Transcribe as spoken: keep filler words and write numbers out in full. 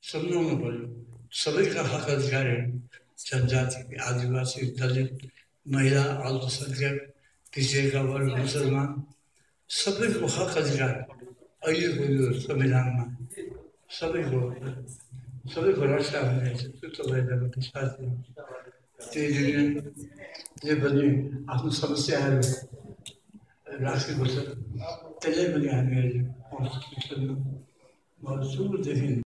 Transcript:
समझाउनु पर्यो सबैका हक अधिकार जनजाति आदिवासी दलित महिला अल्पसंख्यक पिछडिएका वर्ग मुसलमान सबैको हक अधिकार अहिलेको यो संविधानमा सबैको सबैको रक्षा हुनेछ त्यो तपाईँलाई विश्वास दिनु त्यही युनियनले पनि आफ्नो समस्याहरू राखेको छ त्यसलाई पनि हामीहरूले सुरुदेखि